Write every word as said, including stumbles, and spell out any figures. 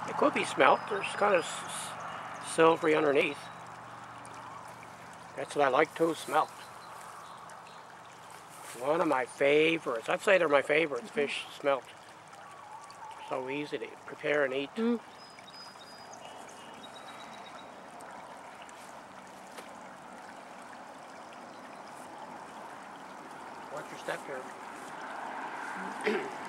It could be smelt. There's kind of s silvery underneath. That's what I like too, smelt. One of my favorites. I'd say they're my favorites, mm-hmm. Fish smelt. So easy to prepare and eat. Mm. Watch your step here.